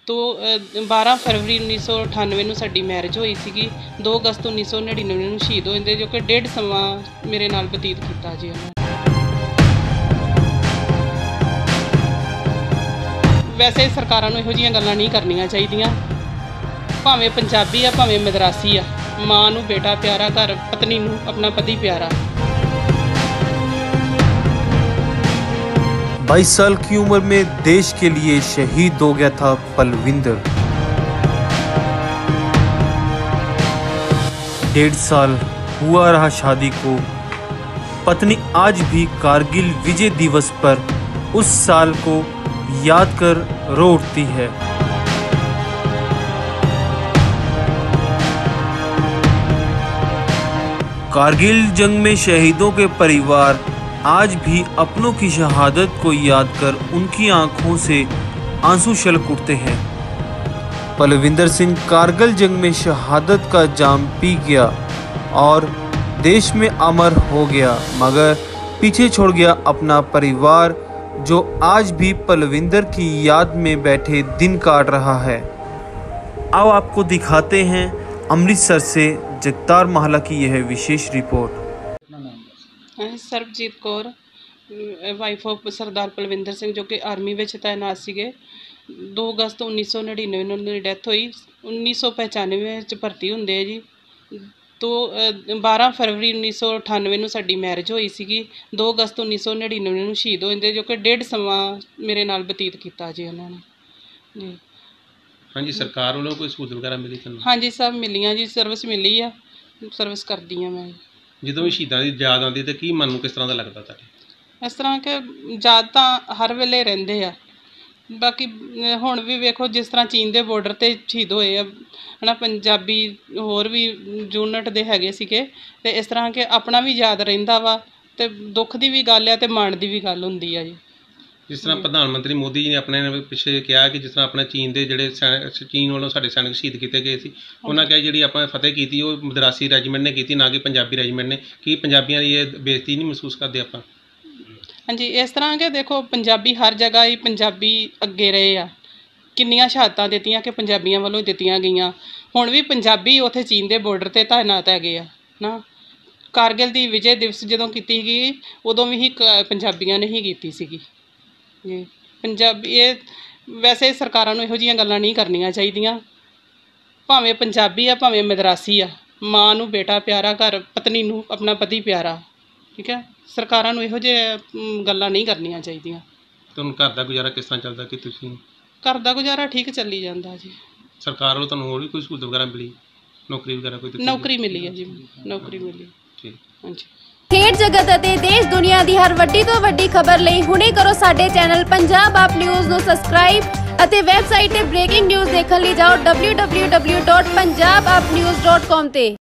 तो 12 फरवरी 1998 ਨੂੰ ਸਾਡੀ ਮੈਰਿਜ ਹੋਈ ਸੀਗੀ। 2 ਅਗਸਤ 1999 ਨੂੰ ਸ਼ਹੀਦ ਹੋ ਜਾਂਦੇ, ਜੋ ਕਿ ਡੇਢ ਸਮਾਂ ਮੇਰੇ ਨਾਲ ਬਤੀਤ ਕੀਤਾ ਜੀ ਉਹਨਾਂ ਨੇ। ਵੈਸੇ ਸਰਕਾਰਾਂ ਨੂੰ ਇਹੋ ਜਿਹੀਆਂ ਗੱਲਾਂ ਨਹੀਂ ਕਰਨੀਆਂ ਚਾਹੀਦੀਆਂ। ਭਾਵੇਂ ਪੰਜਾਬੀ ਆ ਭਾਵੇਂ ਮਦਰਾਸੀ ਆ, ਮਾਂ ਨੂੰ ਬੇਟਾ ਪਿਆਰਾ, ਘਰ ਪਤਨੀ ਨੂੰ ਆਪਣਾ ਪਤੀ ਪਿਆਰਾ। 22 साल की उम्र में देश के लिए शहीद हो गया था पलविंदर। 1.5 साल हुआ रहा शादी को। पत्नी आज भी कारगिल विजय दिवस पर उस साल को याद कर रो उठती है। कारगिल जंग में शहीदों के परिवार आज भी अपनों की शहादत को याद कर उनकी आंखों से आंसू छलक उठते हैं। पलविंदर सिंह कारगिल जंग में शहादत का जाम पी गया और देश में अमर हो गया, मगर पीछे छोड़ गया अपना परिवार, जो आज भी पलविंदर की याद में बैठे दिन काट रहा है। अब आपको दिखाते हैं अमृतसर से जगतार महला की यह विशेष रिपोर्ट। ਸਰਬਜੀਤ ਕੌਰ, ਵਾਈਫ ਆਫ ਸਰਦਾਰ ਪਲਵਿੰਦਰ ਸਿੰਘ, ਜੋ ਕਿ ਆਰਮੀ ਵਿੱਚ ਤਾਇਨਾਤ ਸੀਗੇ। 2 ਅਗਸਤ 1999 ਨੂੰ ਉਹਨਾਂ ਦੀ ਡੈਥ ਹੋਈ। 1995 ਵਿੱਚ ਭਰਤੀ ਹੁੰਦੇ ਆ ਜੀ। ਤੋਂ 12 ਫਰਵਰੀ 1998 ਨੂੰ ਸਾਡੀ ਮੈਰਿਜ ਹੋਈ ਸੀਗੀ। 2 ਅਗਸਤ 1999 ਨੂੰ ਸ਼ਹੀਦ ਹੋ ਜਾਂਦੇ, ਜੋ ਕਿ ਡੇਢ ਸਮਾਂ ਮੇਰੇ ਨਾਲ ਬਤੀਤ ਕੀਤਾ ਜੀ ਉਹਨਾਂ ਨੇ ਜੀ। ਹਾਂਜੀ, ਸਰਕਾਰ ਵੱਲੋਂ ਕੋਈ ਸਹੂਲਤ ਵਗੈਰਾ ਮਿਲੀ ਤੁਹਾਨੂੰ? ਹਾਂਜੀ, ਸਭ ਮਿਲੀਆਂ ਜੀ, ਸਰਵਿਸ ਮਿਲੀ ਆ, ਸਰਵਿਸ ਕਰਦੀ ਹਾਂ ਮੈਂ। ਜਦੋਂ ਵੀ ਸ਼ਹੀਦਾਂ ਦੀ ਯਾਦ ਆਉਂਦੀ ਤਾਂ ਕੀ ਮਨ ਨੂੰ ਕਿਸ ਤਰ੍ਹਾਂ ਦਾ ਲੱਗਦਾ ਤੁਹਾਡੇ? ਇਸ ਤਰ੍ਹਾਂ ਕਿ ਯਾਦ ਤਾਂ ਹਰ ਵੇਲੇ ਰਹਿੰਦੇ ਆ। ਬਾਕੀ ਹੁਣ ਵੀ ਵੇਖੋ, ਜਿਸ ਤਰ੍ਹਾਂ ਚੀਨ ਦੇ ਬਾਰਡਰ 'ਤੇ ਸ਼ਹੀਦ ਹੋਏ ਆ ਹੈ ਨਾ, ਪੰਜਾਬੀ ਹੋਰ ਵੀ ਯੂਨਿਟ ਦੇ ਹੈਗੇ ਸੀਗੇ, ਅਤੇ ਇਸ ਤਰ੍ਹਾਂ ਕਿ ਆਪਣਾ ਵੀ ਯਾਦ ਰਹਿੰਦਾ ਵਾ, ਅਤੇ ਦੁੱਖ ਦੀ ਵੀ ਗੱਲ ਆ ਅਤੇ ਮਾਣ ਦੀ ਵੀ ਗੱਲ ਹੁੰਦੀ ਆ ਜੀ। ਜਿਸ ਤਰ੍ਹਾਂ ਪ੍ਰਧਾਨ ਮੰਤਰੀ ਮੋਦੀ ਜੀ ਨੇ ਆਪਣੇ ਪਿੱਛੇ ਕਿਹਾ ਕਿ ਜਿਸ ਤਰ੍ਹਾਂ ਆਪਣਾ ਚੀਨ ਦੇ ਜਿਹੜੇ ਚੀਨ ਵੱਲੋਂ ਸਾਡੇ ਸੈਨਿਕ ਸ਼ਹੀਦ ਕੀਤੇ ਗਏ ਸੀ, ਉਹਨਾਂ ਕਿਹਾ ਜਿਹੜੀ ਆਪਾਂ ਫਤਿਹ ਕੀਤੀ ਉਹ ਮਦਰਾਸੀ ਰੈਜੀਮੈਂਟ ਨੇ ਕੀਤੀ, ਨਾ ਕਿ ਪੰਜਾਬੀ ਰੈਜੀਮੈਂਟ ਨੇ। ਕੀ ਪੰਜਾਬੀਆਂ ਦੀ ਇਹ ਬੇਇੱਜ਼ਤੀ ਨਹੀਂ ਮਹਿਸੂਸ ਕਰਦੇ ਆਪਾਂ? ਹਾਂਜੀ, ਇਸ ਤਰ੍ਹਾਂ ਕਿ ਦੇਖੋ, ਪੰਜਾਬੀ ਹਰ ਜਗ੍ਹਾ ਹੀ ਪੰਜਾਬੀ ਅੱਗੇ ਰਹੇ ਆ। ਕਿੰਨੀਆਂ ਸ਼ਹਾਦਤਾਂ ਦਿੱਤੀਆਂ ਕਿ ਪੰਜਾਬੀਆਂ ਵੱਲੋਂ ਦਿੱਤੀਆਂ ਗਈਆਂ। ਹੁਣ ਵੀ ਪੰਜਾਬੀ ਉੱਥੇ ਚੀਨ ਦੇ ਬਾਰਡਰ 'ਤੇ ਤਾਇਨਾਤ ਹੈਗੇ ਆ ਨਾ। ਕਾਰਗਿਲ ਦੀ ਵਿਜੇ ਦਿਵਸ ਜਦੋਂ ਕੀਤੀ ਗਈ, ਉਦੋਂ ਵੀ ਪੰਜਾਬੀਆਂ ਨੇ ਹੀ ਕੀਤੀ ਸੀਗੀ ਜੀ। ਪੰਜਾਬੀ ਇਹ ਵੈਸੇ ਸਰਕਾਰਾਂ ਨੂੰ ਇਹੋ ਜਿਹੀਆਂ ਗੱਲਾਂ ਨਹੀਂ ਕਰਨੀਆਂ ਚਾਹੀਦੀਆਂ। ਭਾਵੇਂ ਪੰਜਾਬੀ ਆ ਭਾਵੇਂ ਮਦਰਾਸੀ ਆ, ਮਾਂ ਨੂੰ ਬੇਟਾ ਪਿਆਰਾ, ਘਰ ਪਤਨੀ ਨੂੰ ਆਪਣਾ ਪਤੀ ਪਿਆਰਾ। ਠੀਕ ਹੈ, ਸਰਕਾਰਾਂ ਨੂੰ ਇਹੋ ਜਿਹੇ ਗੱਲਾਂ ਨਹੀਂ ਕਰਨੀਆਂ ਚਾਹੀਦੀਆਂ। ਤੁਹਾਨੂੰ ਘਰ ਦਾ ਗੁਜ਼ਾਰਾ ਕਿਸ ਤਰ੍ਹਾਂ ਚੱਲਦਾ? ਕਿ ਤੁਸੀਂ ਘਰ ਦਾ ਗੁਜ਼ਾਰਾ ਠੀਕ ਚੱਲੀ ਜਾਂਦਾ ਜੀ। ਸਰਕਾਰ ਵੱਲੋਂ ਤੁਹਾਨੂੰ ਹੋਰ ਵੀ ਕੋਈ ਸਹੂਲਤ ਵਗੈਰਾ ਮਿਲੀ? ਨੌਕਰੀ ਵਗੈਰਾ ਕੋਈ? ਨੌਕਰੀ ਮਿਲੀ ਹੈ ਜੀ, ਨੌਕਰੀ ਮਿਲੀ। ਠੀਕ, ਹਾਂਜੀ। ਖੇਡ ਜਗਤ ਅਤੇ ਦੇਸ਼ ਦੁਨੀਆ ਦੀ ਹਰ ਵੱਡੀ ਤੋਂ ਵੱਡੀ ਖਬਰ ਲਈ ਹੁਣੇ ਕਰੋ ਸਾਡੇ ਚੈਨਲ ਪੰਜਾਬ ਆਪ ਨਿਊਜ਼ ਨੂੰ ਸਬਸਕ੍ਰਾਈਬ ਅਤੇ ਵੈਬਸਾਈਟ ਤੇ ਬ੍ਰੇਕਿੰਗ ਨਿਊਜ਼ ਦੇਖਣ ਲਈ ਜਾਓ www.punjabapnews.com ਤੇ।